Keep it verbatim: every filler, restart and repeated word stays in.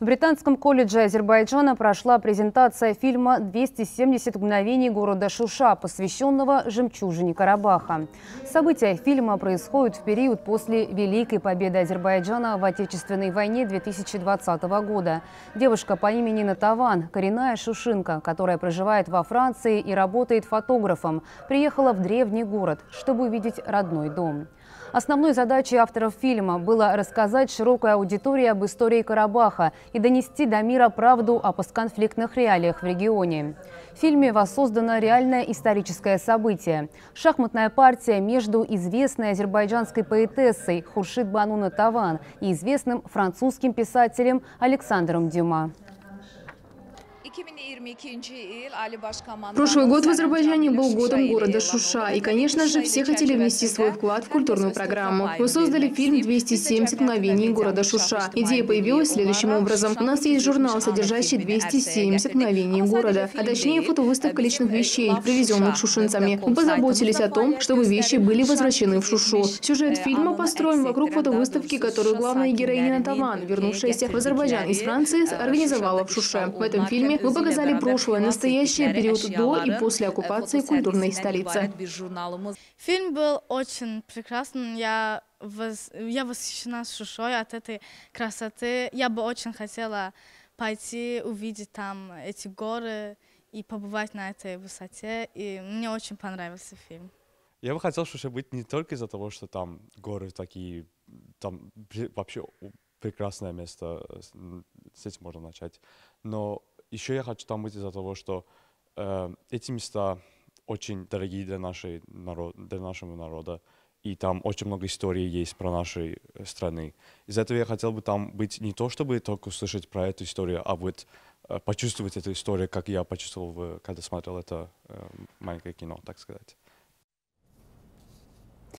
В Британском колледже Азербайджана прошла презентация фильма «двести семьдесят мгновений города Шуша», посвященного жемчужине Карабаха. События фильма происходят в период после Великой победы Азербайджана в Отечественной войне две тысячи двадцатого года. Девушка по имени Натаван, коренная шушинка, которая проживает во Франции и работает фотографом, приехала в древний город, чтобы увидеть родной дом. Основной задачей авторов фильма было рассказать широкой аудитории об истории Карабаха и донести до мира правду о постконфликтных реалиях в регионе. В фильме воссоздано реальное историческое событие – шахматная партия между известной азербайджанской поэтессой Хуршид Бану Натаван и известным французским писателем Александром Дюма. Прошлый год в Азербайджане был годом города Шуша. И, конечно же, все хотели внести свой вклад в культурную программу. Мы создали фильм «двести семьдесят мгновений города Шуша». Идея появилась следующим образом. У нас есть журнал, содержащий двести семьдесят мгновений города, а точнее фотовыставка личных вещей, привезенных шушинцами. Мы позаботились о том, чтобы вещи были возвращены в Шушу. Сюжет фильма построен вокруг фотовыставки, которую главная героиня Натаван, вернувшаяся в Азербайджан из Франции, организовала в Шуше. В этом фильме мы показали прошлое, настоящее, период до и после оккупации культурной столицы. Фильм был очень прекрасный. Я, воз... я восхищена Шушой от этой красоты. Я бы очень хотела пойти увидеть там эти горы и побывать на этой высоте. И мне очень понравился фильм. Я бы хотел в Шуше быть не только из-за того, что там горы такие, там вообще прекрасное место, с этим можно начать, но еще я хочу там быть из-за того, что э, эти места очень дорогие для, нашей народ, для нашего народа. И там очень много историй есть про наши страны. Из-за этого я хотел бы там быть не то, чтобы только услышать про эту историю, а вот э, почувствовать эту историю, как я почувствовал, когда смотрел это э, маленькое кино, так сказать.